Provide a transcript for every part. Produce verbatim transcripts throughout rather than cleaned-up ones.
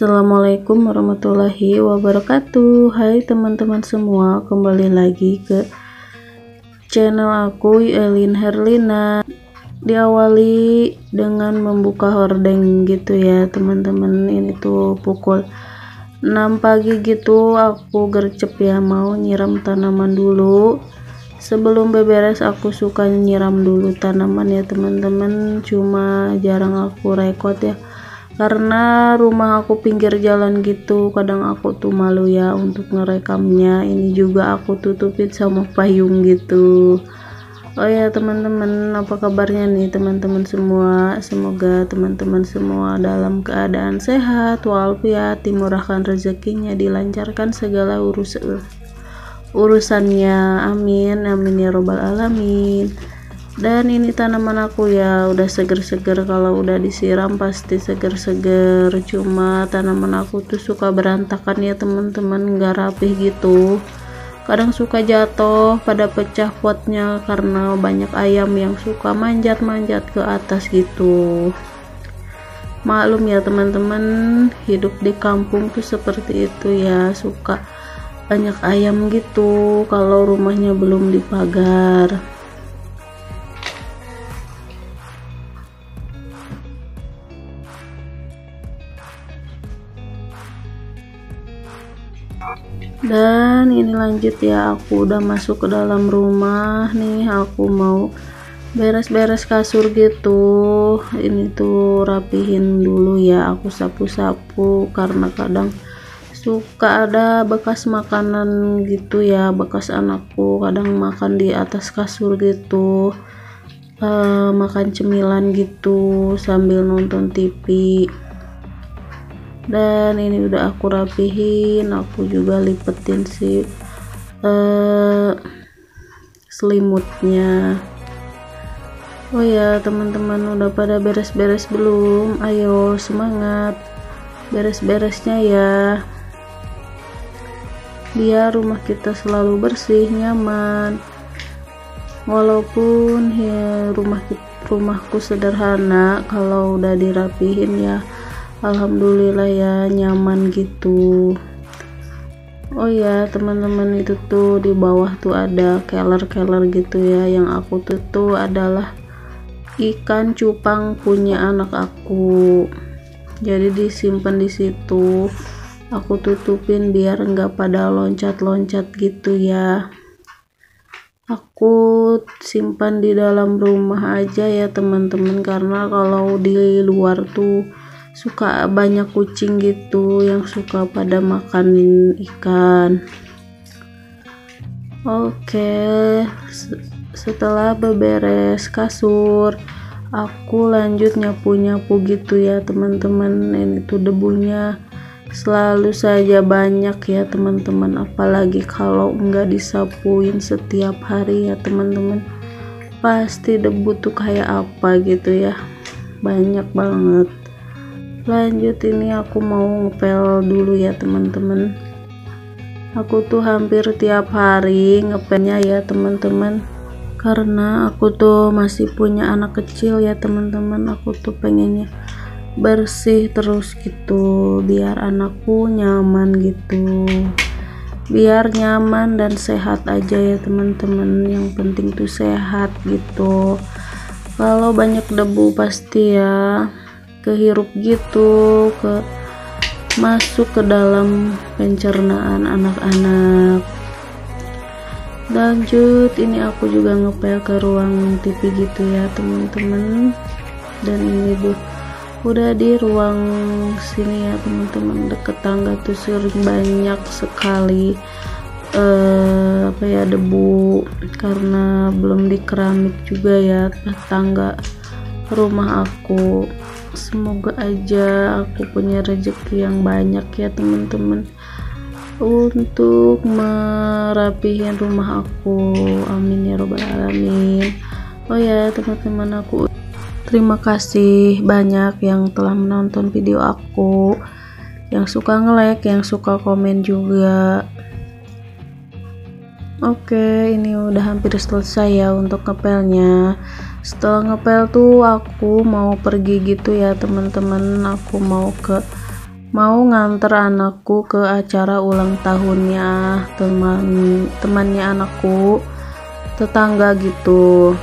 Assalamualaikum warahmatullahi wabarakatuh. Hai teman-teman semua, kembali lagi ke channel aku Elin Herlina. Diawali dengan membuka hordeng gitu ya teman-teman. Ini tuh pukul enam pagi gitu, aku gercep ya mau nyiram tanaman dulu. Sebelum beberes aku suka nyiram dulu tanaman ya teman-teman, cuma jarang aku rekod ya karena rumah aku pinggir jalan gitu. Kadang aku tuh malu ya untuk ngerekamnya. Ini juga aku tutupin sama payung gitu. Oh ya teman-teman, apa kabarnya nih teman-teman semua? Semoga teman-teman semua dalam keadaan sehat walafiat, dimurahkan rezekinya, dilancarkan segala urus urusannya, amin amin ya robbal alamin. Dan ini tanaman aku ya udah seger-seger, kalau udah disiram pasti seger-seger. Cuma tanaman aku tuh suka berantakan ya teman-teman, nggak rapih gitu. Kadang suka jatuh pada pecah potnya karena banyak ayam yang suka manjat-manjat ke atas gitu. Maklum ya teman-teman, hidup di kampung tuh seperti itu ya, suka banyak ayam gitu kalau rumahnya belum dipagar. Dan ini lanjut ya, aku udah masuk ke dalam rumah nih. Aku mau beres-beres kasur gitu. Ini tuh rapihin dulu ya, aku sapu-sapu karena kadang suka ada bekas makanan gitu ya, bekas anakku kadang makan di atas kasur gitu, e, makan cemilan gitu sambil nonton T V. Dan ini udah aku rapihin, aku juga lipetin si uh, selimutnya. Oh ya teman-teman, udah pada beres-beres belum? Ayo semangat beres-beresnya ya, biar rumah kita selalu bersih, nyaman. Walaupun ya rumah rumahku sederhana, kalau udah dirapihin ya alhamdulillah ya, nyaman gitu. Oh ya teman-teman, itu tuh di bawah tuh ada keler-keler gitu ya, yang aku tuh tuh adalah ikan cupang punya anak aku, jadi disimpan di situ. Aku tutupin biar enggak pada loncat-loncat gitu ya. Aku simpan di dalam rumah aja ya teman-teman, karena kalau di luar tuh suka banyak kucing gitu yang suka pada makanin ikan. Oke, setelah beberes kasur, aku lanjut nyapu-nyapu gitu ya teman-teman. Ini tuh debunya selalu saja banyak ya teman-teman, apalagi kalau enggak disapuin setiap hari ya teman-teman, pasti debu tuh kayak apa gitu ya, banyak banget. Lanjut, ini aku mau ngepel dulu ya teman-teman. Aku tuh hampir tiap hari ngepelnya ya teman-teman, karena aku tuh masih punya anak kecil ya teman-teman. Aku tuh pengennya bersih terus gitu, biar anakku nyaman gitu, biar nyaman dan sehat aja ya teman-teman. Yang penting tuh sehat gitu. Kalau banyak debu pasti ya kehirup gitu, ke masuk ke dalam pencernaan anak-anak. Lanjut, ini aku juga ngepel ke ruang T V gitu ya teman-teman. Dan ini tuh udah di ruang sini ya teman-teman, deket tangga tuh sering banyak sekali eh, apa ya debu, karena belum di keramik juga ya tangga rumah aku. Semoga aja aku punya rezeki yang banyak ya teman-teman untuk merapihin rumah aku, amin ya robbal alamin. Oh ya teman-teman, aku terima kasih banyak yang telah menonton video aku, yang suka nge-like, yang suka komen juga. Oke, ini udah hampir selesai ya untuk ngepelnya. Setelah ngepel tuh aku mau pergi gitu ya teman-teman, aku mau ke mau nganter anakku ke acara ulang tahunnya teman temannya anakku, tetangga gitu.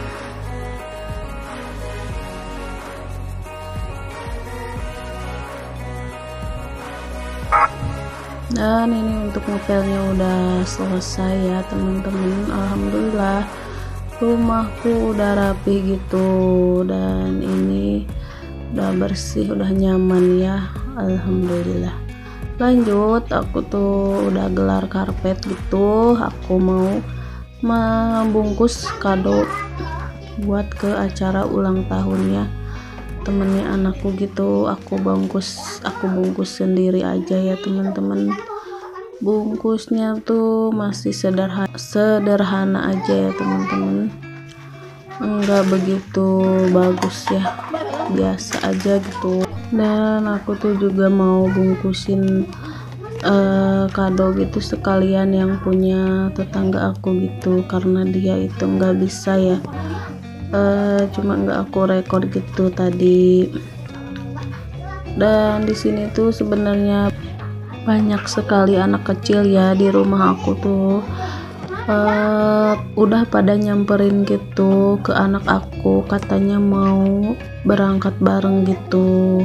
Dan ini untuk ngepelnya udah selesai ya teman-teman. Alhamdulillah rumahku udah rapi gitu, dan ini udah bersih, udah nyaman ya. Alhamdulillah. Lanjut, aku tuh udah gelar karpet gitu, aku mau membungkus kado buat ke acara ulang tahunnya temennya anakku gitu. Aku bungkus aku bungkus sendiri aja ya teman-teman. Bungkusnya tuh masih sederhana sederhana aja ya teman-teman, enggak begitu bagus ya, biasa aja gitu. Dan aku tuh juga mau bungkusin uh, kado gitu sekalian yang punya tetangga aku gitu, karena dia itu nggak bisa ya, uh, cuma nggak aku rekod gitu tadi. Dan di sini tuh sebenarnya banyak sekali anak kecil ya di rumah aku tuh. Uh, udah pada nyamperin gitu ke anak aku, katanya mau berangkat bareng gitu.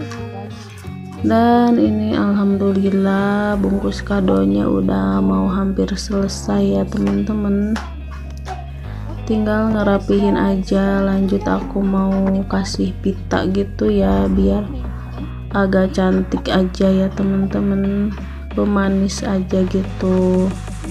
Dan ini alhamdulillah bungkus kadonya udah mau hampir selesai ya teman-teman, tinggal ngerapihin aja. Lanjut aku mau kasih pita gitu ya, biar agak cantik aja ya teman-teman, pemanis aja gitu.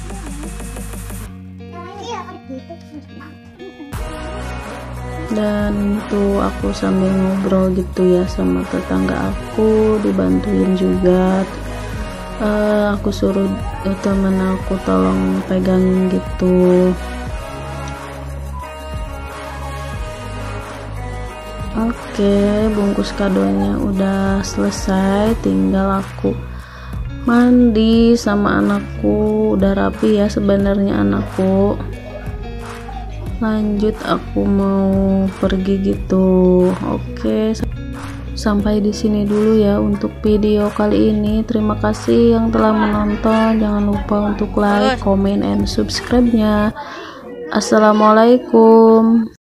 Dan itu aku sambil ngobrol gitu ya sama tetangga aku, dibantuin juga. Uh, aku suruh uh, temen aku tolong pegangin gitu. Oke, bungkus kadonya udah selesai, tinggal aku mandi sama anakku. Udah rapi ya sebenarnya anakku. Lanjut aku mau pergi gitu. Oke, sampai di sini dulu ya untuk video kali ini. Terima kasih yang telah menonton. Jangan lupa untuk like, comment, and subscribe-nya. Assalamualaikum.